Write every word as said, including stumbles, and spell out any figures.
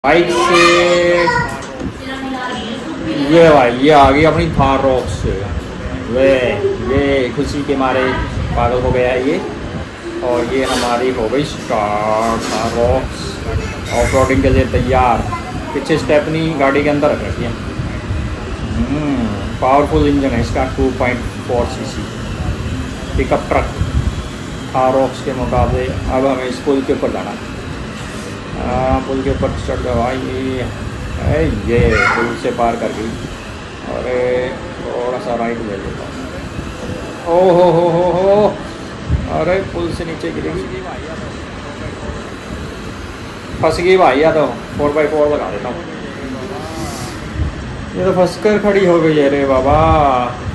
Bike से ये भाई ये आ गई अपनी थार रॉक्स। वे ये खुशी के मारे पागल हो गया है ये। और ये हमारी हो गई start Thar Roxx off roading के लिए तैयार। पीछे स्टेपनी गाड़ी के अंदर रख रखी है। पावरफुल इंजन है इसका two point four C C pickup truck Thar Roxx के मुकाबले। अब हमें इस पुल के ऊपर जाना है। पुल के ऊपर चढ़ गया भाई। ये पुल से पार कर गई। अरे थोड़ा सा राइट ले लेता हूँ। ओ हो हो हो हो अरे पुल से नीचे गिरेगी। फंस गई भाई। या तो फोर बाई फोर लगा देता हूँ। ये तो फंस कर खड़ी हो गई। अरे बाबा